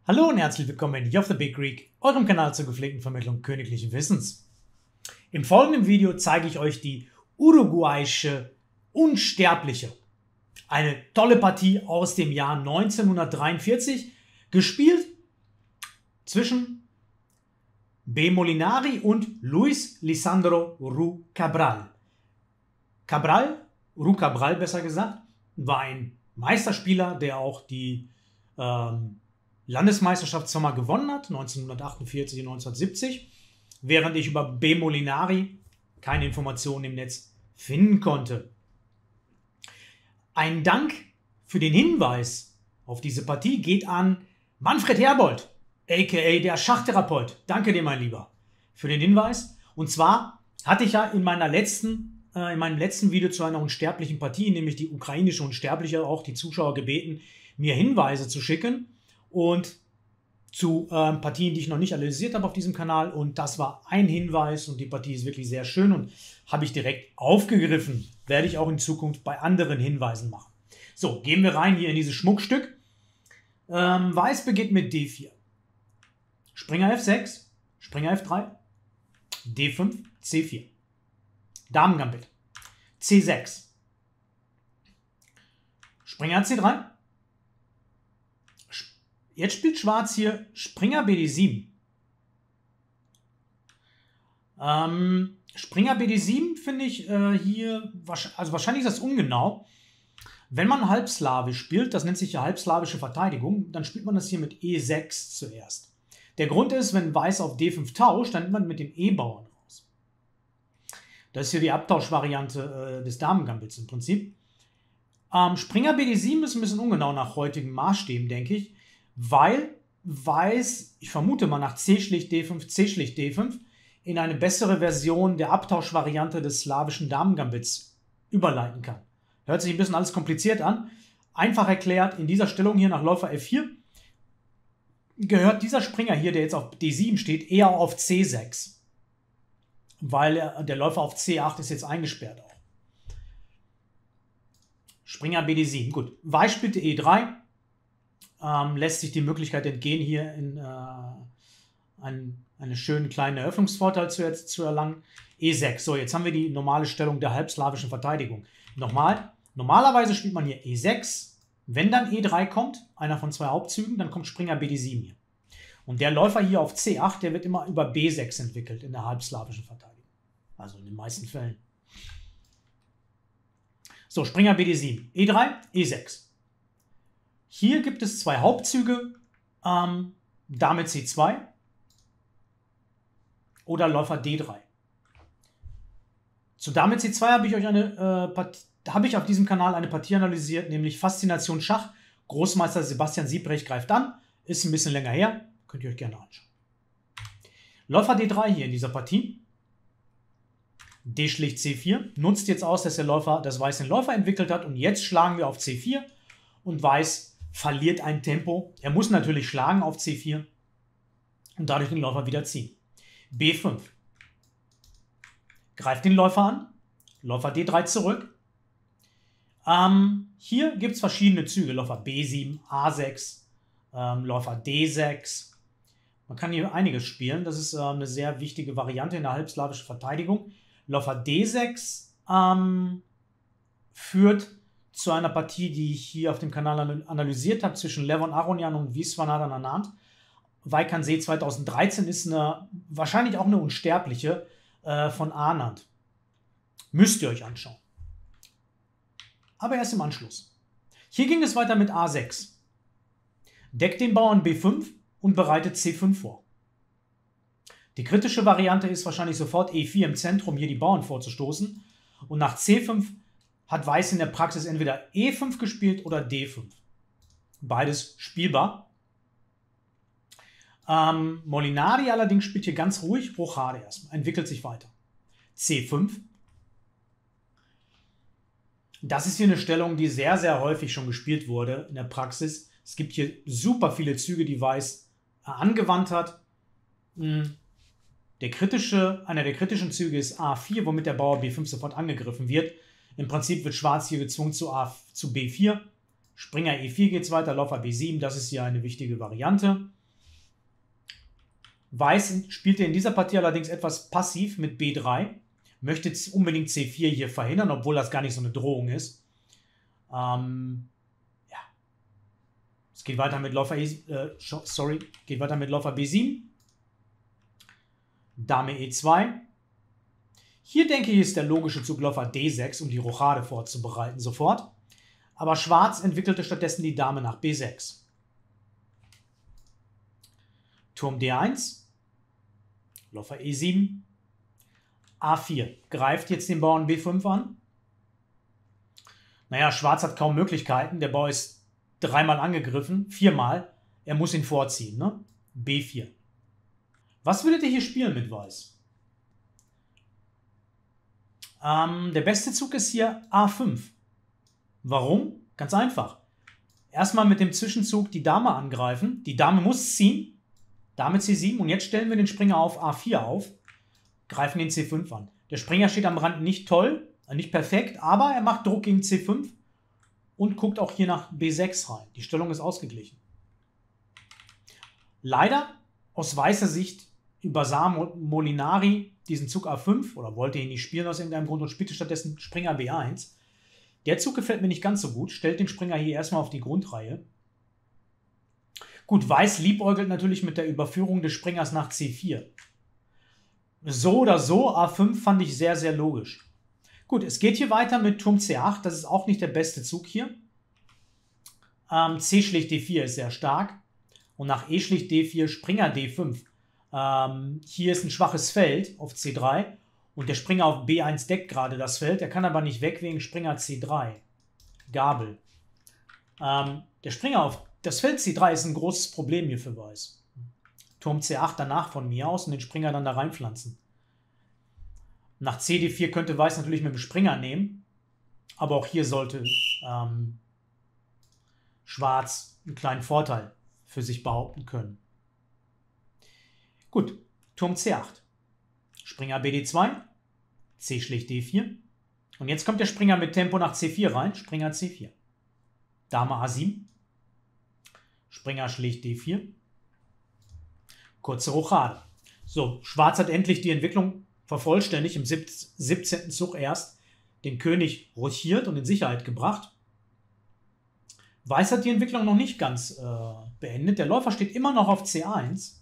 Hallo und herzlich willkommen in Youth the Big Greek, eurem Kanal zur gepflegten Vermittlung königlichen Wissens. Im folgenden Video zeige ich euch die uruguayische Unsterbliche. Eine tolle Partie aus dem Jahr 1943, gespielt zwischen B. Molinari und Luis Lisandro Ru Cabral. Ru Cabral besser gesagt, war ein Meisterspieler, der auch die Landesmeisterschaft zweimal gewonnen hat, 1948 und 1970, während ich über B. Molinari keine Informationen im Netz finden konnte. Ein Dank für den Hinweis auf diese Partie geht an Manfred Herbold, a.k.a. der Schachtherapeut. Danke dir, mein Lieber, für den Hinweis. Und zwar hatte ich ja in meinem letzten Video zu einer unsterblichen Partie, nämlich die ukrainische Unsterbliche, auch die Zuschauer gebeten, mir Hinweise zu schicken. Und zu Partien, die ich noch nicht analysiert habe auf diesem Kanal. Und das war ein Hinweis und die Partie ist wirklich sehr schön und habe ich direkt aufgegriffen. Werde ich auch in Zukunft bei anderen Hinweisen machen. So, gehen wir rein hier in dieses Schmuckstück. Weiß beginnt mit D4. Springer F6, Springer F3, D5, C4. Damengambit, C6. Springer C3. Jetzt spielt Schwarz hier Springer BD7. Springer BD7 finde ich hier, also wahrscheinlich ist das ungenau. Wenn man halbslawisch spielt, das nennt sich ja halbslawische Verteidigung, dann spielt man das hier mit E6 zuerst. Der Grund ist, wenn Weiß auf D5 tauscht, dann nimmt man mit dem E-Bauern raus. Das ist hier die Abtauschvariante des Damengambits im Prinzip. Springer BD7 ist ein bisschen ungenau nach heutigen Maßstäben, denke ich. Weil Weiß, ich vermute mal nach C schlicht D5, C schlicht D5, in eine bessere Version der Abtauschvariante des slawischen Damengambits überleiten kann. Hört sich ein bisschen alles kompliziert an. Einfach erklärt, in dieser Stellung hier nach Läufer F4 gehört dieser Springer hier, der jetzt auf D7 steht, eher auf C6. Weil der Läufer auf C8 ist jetzt eingesperrt auch. Springer BD7, gut. Weiß spielte E3. Lässt sich die Möglichkeit entgehen, hier in einen schönen kleinen Eröffnungsvorteil zu erlangen. E6. So, jetzt haben wir die normale Stellung der halbslawischen Verteidigung. Normalerweise spielt man hier E6. Wenn dann E3 kommt, einer von zwei Hauptzügen, dann kommt Springer BD7 hier. Und der Läufer hier auf C8, der wird immer über B6 entwickelt in der halbslawischen Verteidigung. Also in den meisten Fällen. So, Springer BD7. E3, E6. Hier gibt es zwei Hauptzüge, Dame C2 oder Läufer D3. Zu Dame C2 habe ich auf diesem Kanal eine Partie analysiert, nämlich Faszination Schach. Großmeister Sebastian Siebrecht greift an. Ist ein bisschen länger her, könnt ihr euch gerne anschauen. Läufer D3 hier in dieser Partie. D schlicht C4. Nutzt jetzt aus, dass das Weiß den Läufer entwickelt hat und jetzt schlagen wir auf C4 und Weiß verliert ein Tempo. Er muss natürlich schlagen auf C4 und dadurch den Läufer wieder ziehen. B5. Greift den Läufer an. Läufer D3 zurück. Hier gibt es verschiedene Züge. Läufer B7, A6, Läufer D6. Man kann hier einiges spielen. Das ist eine sehr wichtige Variante in der halbslawischen Verteidigung. Läufer D6 führt zu einer Partie, die ich hier auf dem Kanal analysiert habe, zwischen Levon Aronian und Viswanathan Anand. Vaikhansee 2013 ist wahrscheinlich auch eine Unsterbliche von Anand. Müsst ihr euch anschauen. Aber erst im Anschluss. Hier ging es weiter mit A6. Deckt den Bauern B5 und bereitet C5 vor. Die kritische Variante ist wahrscheinlich sofort E4 im Zentrum, hier die Bauern vorzustoßen. Und nach C5 hat Weiß in der Praxis entweder E5 gespielt oder D5. Beides spielbar. Molinari allerdings spielt hier ganz ruhig, Rochade erstmal, entwickelt sich weiter. C5. Das ist hier eine Stellung, die sehr, sehr häufig schon gespielt wurde in der Praxis. Es gibt hier super viele Züge, die Weiß angewandt hat. Einer der kritischen Züge ist A4, womit der Bauer B5 sofort angegriffen wird. Im Prinzip wird Schwarz hier gezwungen zu B4. Springer E4 geht es weiter, Läufer B7, das ist hier eine wichtige Variante. Weiß spielte in dieser Partie allerdings etwas passiv mit B3. Möchte jetzt unbedingt C4 hier verhindern, obwohl das gar nicht so eine Drohung ist. Ja. Es geht weiter mit Läufer geht weiter mit Läufer B7. Dame E2. Hier denke ich, ist der logische Zug Läufer D6, um die Rochade vorzubereiten sofort. Aber Schwarz entwickelte stattdessen die Dame nach B6. Turm D1. Läufer E7. A4. Greift jetzt den Bauern B5 an. Naja, Schwarz hat kaum Möglichkeiten. Der Bauer ist dreimal angegriffen, viermal. Er muss ihn vorziehen, ne? B4. Was würdet ihr hier spielen mit Weiß? Der beste Zug ist hier A5. Warum? Ganz einfach. Erstmal mit dem Zwischenzug die Dame angreifen. Die Dame muss ziehen. Dame C7. Und jetzt stellen wir den Springer auf A4 auf. Greifen den C5 an. Der Springer steht am Rand nicht toll, nicht perfekt, aber er macht Druck gegen C5 und guckt auch hier nach B6 rein. Die Stellung ist ausgeglichen. Leider aus weißer Sicht übersah Molinari diesen Zug A5 oder wollte ihn nicht spielen aus irgendeinem Grund und spielte stattdessen Springer B1. Der Zug gefällt mir nicht ganz so gut, stellt den Springer hier erstmal auf die Grundreihe. Gut, Weiß liebäugelt natürlich mit der Überführung des Springers nach C4. So oder so, A5 fand ich sehr, sehr logisch. Gut, es geht hier weiter mit Turm C8. Das ist auch nicht der beste Zug hier. C schlicht D4 ist sehr stark. Und nach E schlicht D4 Springer D5. Hier ist ein schwaches Feld auf C3. Und der Springer auf B1 deckt gerade das Feld. Er kann aber nicht weg wegen Springer C3. Gabel. Der Springer auf das Feld C3 ist ein großes Problem hier für Weiß. Turm C8 danach von mir aus und den Springer dann da reinpflanzen. Nach CD4 könnte Weiß natürlich mit dem Springer nehmen, aber auch hier sollte Schwarz einen kleinen Vorteil für sich behaupten können. Gut, Turm C8. Springer BD2, C schlicht D4. Und jetzt kommt der Springer mit Tempo nach C4 rein, Springer C4. Dame A7, Springer schlicht D4. Kurze Rochade. So, Schwarz hat endlich die Entwicklung vervollständigt, im 17. Zug erst den König rochiert und in Sicherheit gebracht. Weiß hat die Entwicklung noch nicht ganz beendet. Der Läufer steht immer noch auf C1.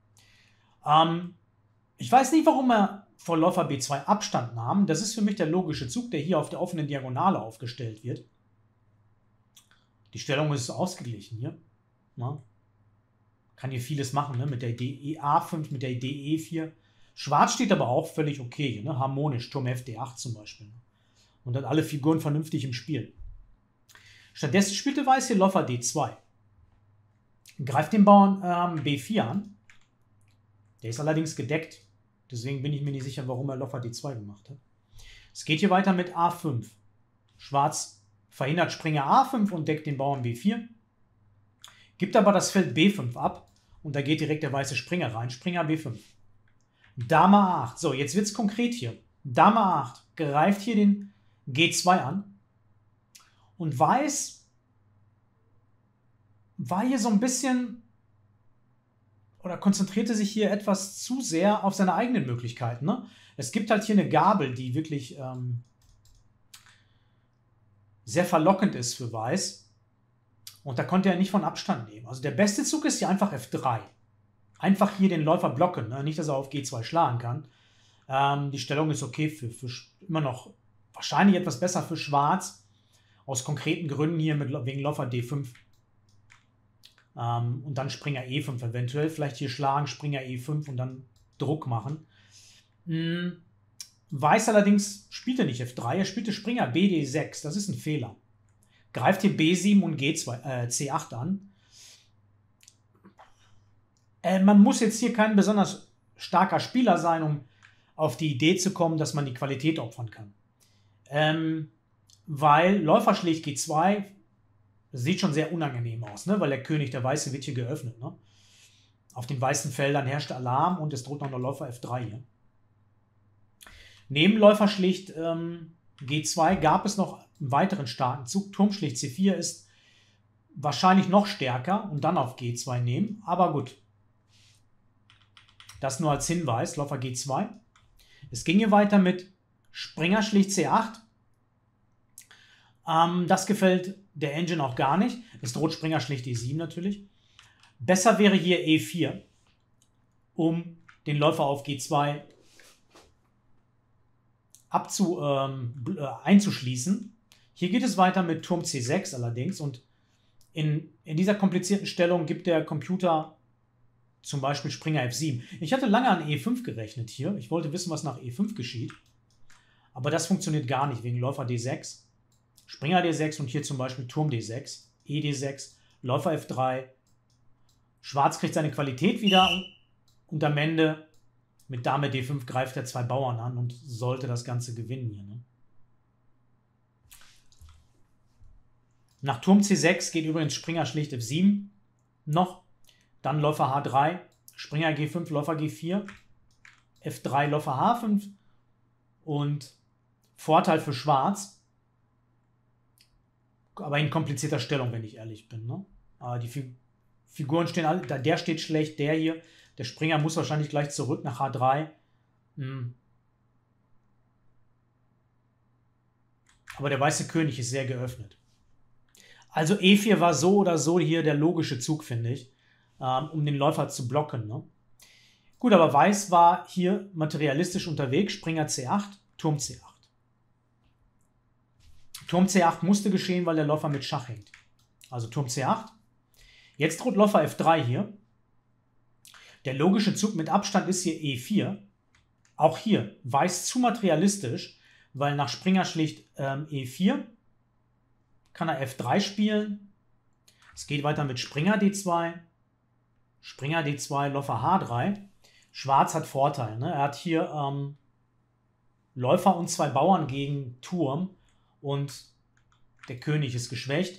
Ich weiß nicht, warum er vor Läufer B2 Abstand nahm. Das ist für mich der logische Zug, der hier auf der offenen Diagonale aufgestellt wird. Die Stellung ist ausgeglichen hier. Na? Kann hier vieles machen, ne? Mit der Idee A5, mit der Idee E4. Schwarz steht aber auch völlig okay, ne? Harmonisch, Turm FD8 zum Beispiel. Und hat alle Figuren vernünftig im Spiel. Stattdessen spielte Weiß hier Läufer D2. Greift den Bauern B4 an. Der ist allerdings gedeckt. Deswegen bin ich mir nicht sicher, warum er Läufer D2 gemacht hat. Es geht hier weiter mit A5. Schwarz verhindert Springer A5 und deckt den Bauern B4. Gibt aber das Feld B5 ab. Und da geht direkt der weiße Springer rein. Springer B5. Dame A8. So, jetzt wird es konkret hier. Dame A8 greift hier den G2 an. Und Weiß war hier so ein bisschen oder konzentrierte sich hier etwas zu sehr auf seine eigenen Möglichkeiten. Ne? Es gibt halt hier eine Gabel, die wirklich sehr verlockend ist für Weiß. Und da konnte er nicht von Abstand nehmen. Also der beste Zug ist hier einfach F3. Einfach hier den Läufer blocken. Ne? Nicht, dass er auf G2 schlagen kann. Die Stellung ist okay für immer noch wahrscheinlich etwas besser für Schwarz. Aus konkreten Gründen hier wegen Läufer D5. Und dann Springer E5 eventuell. Vielleicht hier schlagen, Springer E5 und dann Druck machen. Weiß allerdings spielte nicht F3. Er spielte Springer BD6. Das ist ein Fehler. Greift hier B7 und C8 an. Man muss jetzt hier kein besonders starker Spieler sein, um auf die Idee zu kommen, dass man die Qualität opfern kann. Weil Läufer schlägt G2 sieht schon sehr unangenehm aus, ne? Weil der König, der Weiße, wird hier geöffnet. Ne? Auf den weißen Feldern herrscht Alarm und es droht noch der Läufer F3 hier. Neben Läufer schlicht G2 gab es noch einen weiteren starken Zug. Turm schlicht C4 ist wahrscheinlich noch stärker und dann auf G2 nehmen. Aber gut. Das nur als Hinweis, Läufer G2. Es ging hier weiter mit Springer schlicht C8. Das gefällt der Engine auch gar nicht. Es droht Springer schlicht E7 natürlich. Besser wäre hier E4, um den Läufer auf G2 einzuschließen. Hier geht es weiter mit Turm C6 allerdings und in dieser komplizierten Stellung gibt der Computer zum Beispiel Springer F7. Ich hatte lange an E5 gerechnet hier. Ich wollte wissen, was nach E5 geschieht. Aber das funktioniert gar nicht wegen Läufer D6, Springer D6 und hier zum Beispiel Turm D6, ED6, Läufer F3. Schwarz kriegt seine Qualität wieder und am Ende mit Dame D5 greift er 2 Bauern an und sollte das Ganze gewinnen hier. Ne? Nach Turm C6 geht übrigens Springer schlicht F7 noch. Dann Läufer H3, Springer G5, Läufer G4, F3, Läufer H5 und Vorteil für Schwarz, aber in komplizierter Stellung, wenn ich ehrlich bin. Ne? Die Figuren stehen alle, der steht schlecht, der hier, der Springer muss wahrscheinlich gleich zurück nach H3. Aber der weiße König ist sehr geöffnet. Also E4 war so oder so hier der logische Zug, finde ich, um den Läufer zu blocken. Ne? Gut, aber Weiß war hier materialistisch unterwegs. Springer C8, Turm C8. Turm C8 musste geschehen, weil der Läufer mit Schach hängt. Also Turm C8. Jetzt droht Läufer F3 hier. Der logische Zug mit Abstand ist hier E4. Auch hier Weiß zu materialistisch, weil nach Springer schlicht E4 kann er F3 spielen. Es geht weiter mit Springer D2. Springer D2, Läufer H3. Schwarz hat Vorteil. Ne? Er hat hier Läufer und 2 Bauern gegen Turm und der König ist geschwächt.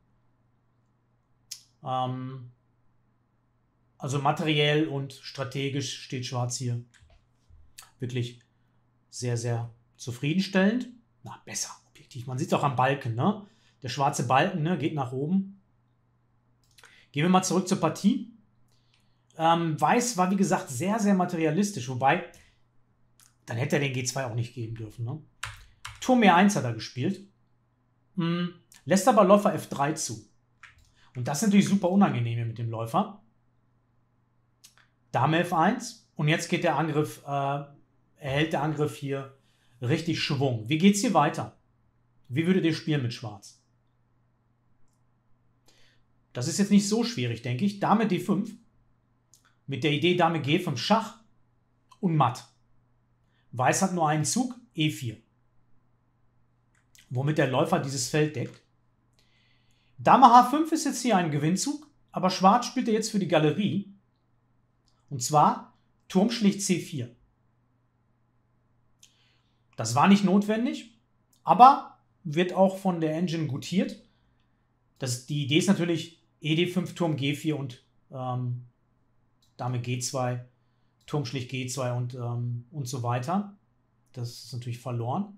Also materiell und strategisch steht Schwarz hier wirklich sehr, sehr zufriedenstellend. Na, besser, objektiv. Man sieht es auch am Balken. Ne? Der schwarze Balken, ne, geht nach oben. Gehen wir mal zurück zur Partie. Weiß war, wie gesagt, sehr, sehr materialistisch. Wobei, dann hätte er den G2 auch nicht geben dürfen. Ne? Turm E1 hat er gespielt. Lässt aber Läufer F3 zu. Und das ist natürlich super unangenehm hier mit dem Läufer. Dame F1. Und jetzt geht der Angriff, erhält der Angriff hier richtig Schwung. Wie geht es hier weiter? Wie würdet ihr spielen mit Schwarz? Das ist jetzt nicht so schwierig, denke ich. Dame D5. Mit der Idee Dame G5 Schach und Matt. Weiß hat nur einen Zug, E4. Womit der Läufer dieses Feld deckt. Dame H5 ist jetzt hier ein Gewinnzug, aber Schwarz spielt er jetzt für die Galerie. Und zwar Turm schlicht C4. Das war nicht notwendig, aber wird auch von der Engine gutiert. Die Idee ist natürlich ED5, Turm G4 und Dame G2, Turm schlicht G2 und so weiter. Das ist natürlich verloren.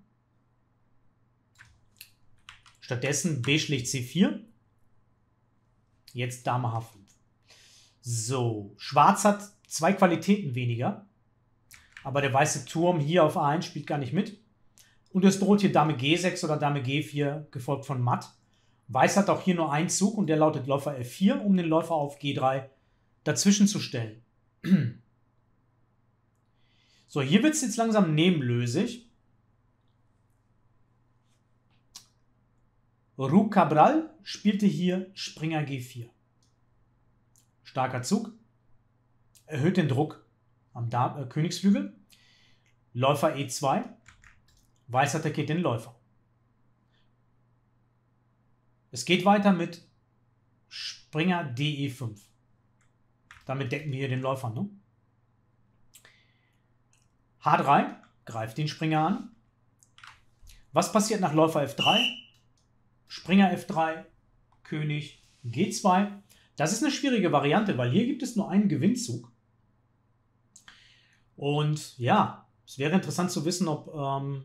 Stattdessen B schlicht C4. Jetzt Dame H5. So, Schwarz hat 2 Qualitäten weniger. Aber der weiße Turm hier auf A1 spielt gar nicht mit. Und es droht hier Dame G6 oder Dame G4, gefolgt von Matt. Weiß hat auch hier nur einen Zug und der lautet Läufer F4, um den Läufer auf G3 dazwischen zu stellen. So, hier wird es jetzt langsam nebenlösig. Ru Cabral spielte hier Springer G4. Starker Zug. Erhöht den Druck am Königsflügel. Läufer E2. Weiß attackiert den Läufer. Es geht weiter mit Springer DE5. Damit decken wir hier den Läufer. Ne? H3 greift den Springer an. Was passiert nach Läufer F3? Springer F3, König G2. Das ist eine schwierige Variante, weil hier gibt es nur einen Gewinnzug. Und ja, es wäre interessant zu wissen, ob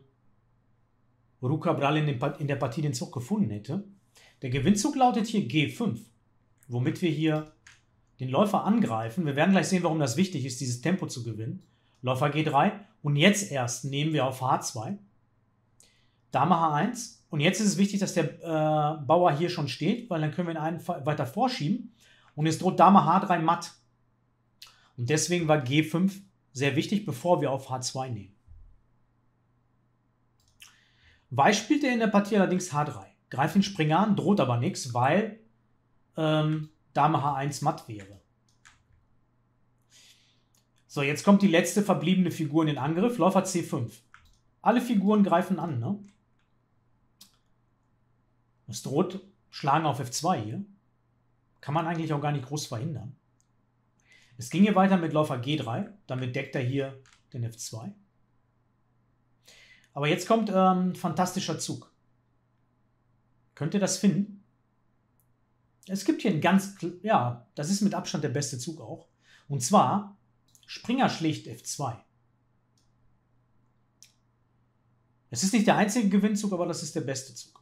Ru Cabral in der Partie den Zug gefunden hätte. Der Gewinnzug lautet hier G5, womit wir hier den Läufer angreifen. Wir werden gleich sehen, warum das wichtig ist, dieses Tempo zu gewinnen. Läufer G3 und jetzt erst nehmen wir auf H2. Dame H1 und jetzt ist es wichtig, dass der Bauer hier schon steht, weil dann können wir ihn einen weiter vorschieben und jetzt droht Dame H3 matt. Und deswegen war G5 sehr wichtig, bevor wir auf H2 nehmen. Weiß spielte in der Partie allerdings H3. Greift den Springer an, droht aber nichts, weil Dame H1 matt wäre. So, jetzt kommt die letzte verbliebene Figur in den Angriff. Läufer C5. Alle Figuren greifen an, ne? Es droht Schlagen auf F2 hier. Kann man eigentlich auch gar nicht groß verhindern. Es ging hier weiter mit Läufer G3. Damit deckt er hier den F2. Aber jetzt kommt ein fantastischer Zug. Könnt ihr das finden? Es gibt hier einen ja, das ist mit Abstand der beste Zug auch. Und zwar Springer schlägt F2. Es ist nicht der einzige Gewinnzug, aber das ist der beste Zug.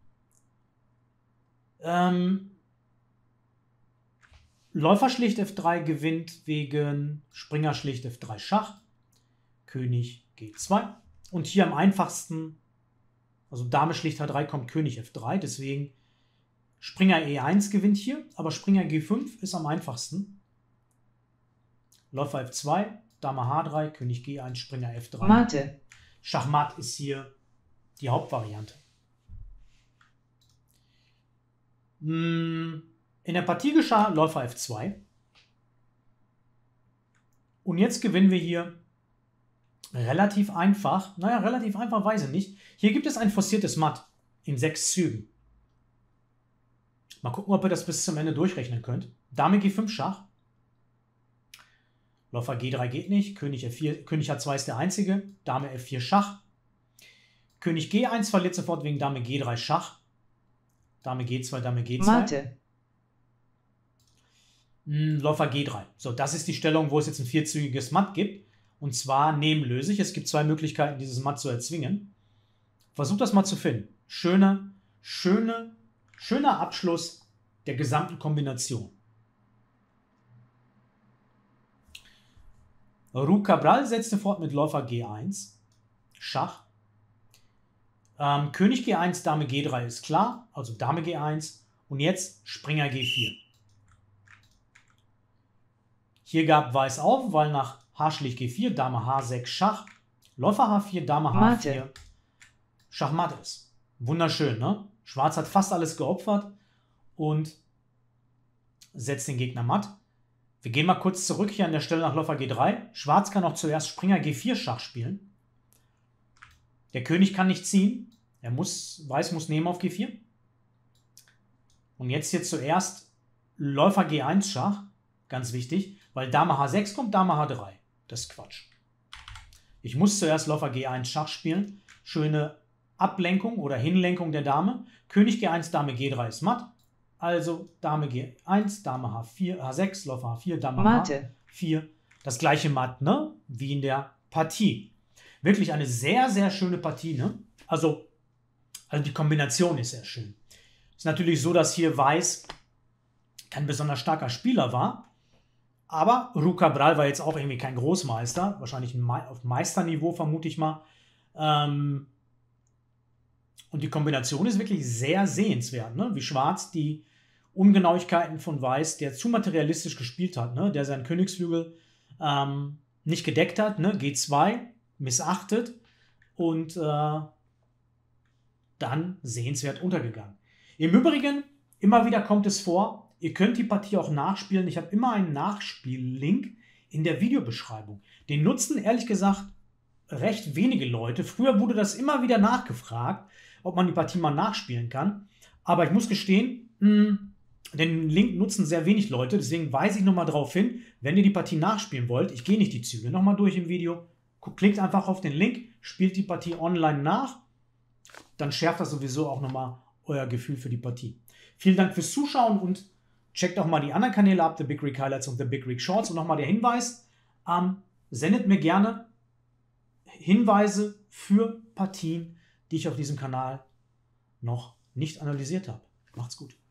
Läufer schlägt F3 gewinnt wegen Springer schlägt F3 Schach. König G2. Und hier am einfachsten, also Dame schlägt H3, kommt König F3. Deswegen Springer E1 gewinnt hier, aber Springer G5 ist am einfachsten. Läufer F2, Dame H3, König G1, Springer F3. Mate. Schachmatt ist hier die Hauptvariante. In der Partie geschah Läufer F2. Und jetzt gewinnen wir hier relativ einfach. Naja, relativ einfach weiß ich nicht. Hier gibt es ein forciertes Matt in 6 Zügen. Mal gucken, ob ihr das bis zum Ende durchrechnen könnt. Dame G5 Schach. Läufer G3 geht nicht. König F4, König H2 ist der einzige. Dame F4 Schach. König G1 verliert sofort wegen Dame G3 Schach. Dame G2, Dame G2. Mate. Läufer G3. So, das ist die Stellung, wo es jetzt ein vierzügiges Matt gibt. Und zwar nebenlösig. Es gibt 2 Möglichkeiten, dieses Matt zu erzwingen. Versucht das mal zu finden. Schöner Abschluss der gesamten Kombination. Ruud Cabral setzte fort mit Läufer G1. Schach. König G1, Dame G3 ist klar. Also Dame G1. Und jetzt Springer G4. Hier gab Weiß auf, weil nach H schlägt G4, Dame H6 Schach. Läufer H4, Dame H4. Mate. Schachmatt ist. Wunderschön, ne? Schwarz hat fast alles geopfert und setzt den Gegner matt. Wir gehen mal kurz zurück hier an der Stelle nach Läufer G3. Schwarz kann auch zuerst Springer G4 Schach spielen. Der König kann nicht ziehen. Weiß muss nehmen auf G4. Und jetzt hier zuerst Läufer G1 Schach. Ganz wichtig, weil Dame H6 kommt, Dame H3. Das ist Quatsch. Ich muss zuerst Läufer G1 Schach spielen. Schöne Ablenkung oder Hinlenkung der Dame. König G1, Dame G3 ist matt. Also Dame G1, Dame H4, H6, Läufer H4, Dame Mate. H4. Das gleiche Matt, ne? Wie in der Partie. Wirklich eine sehr, sehr schöne Partie, ne? Also die Kombination ist sehr schön. Ist natürlich so, dass hier Weiß kein besonders starker Spieler war. Aber Ruud Cabral war jetzt auch irgendwie kein Großmeister. Wahrscheinlich auf Meisterniveau, vermute ich mal. Und die Kombination ist wirklich sehr sehenswert, ne? Wie Schwarz die Ungenauigkeiten von Weiß, der zu materialistisch gespielt hat, ne? Der seinen Königsflügel nicht gedeckt hat, ne? G2 missachtet und dann sehenswert untergegangen. Im Übrigen, immer wieder kommt es vor, ihr könnt die Partie auch nachspielen. Ich habe immer einen Nachspiel-Link in der Videobeschreibung. Den nutzen, ehrlich gesagt, recht wenige Leute. Früher wurde das immer wieder nachgefragt, ob man die Partie mal nachspielen kann. Aber ich muss gestehen, den Link nutzen sehr wenig Leute. Deswegen weise ich nochmal darauf hin, wenn ihr die Partie nachspielen wollt, ich gehe nicht die Züge nochmal durch im Video, klickt einfach auf den Link, spielt die Partie online nach, dann schärft das sowieso auch nochmal euer Gefühl für die Partie. Vielen Dank fürs Zuschauen und checkt auch mal die anderen Kanäle ab, The Big Rig Highlights und The Big Rig Shorts. Und nochmal der Hinweis, sendet mir gerne Hinweise für Partien, die ich auf diesem Kanal noch nicht analysiert habe. Macht's gut.